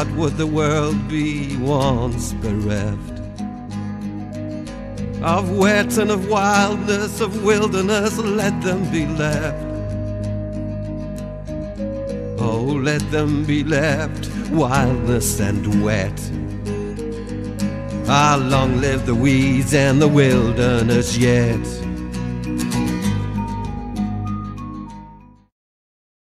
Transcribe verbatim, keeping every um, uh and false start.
what would the world be once bereft of wet and of wildness, of wilderness? Let them be left. Oh, let them be left, wildness and wet. Ah, long live the weeds and the wilderness yet.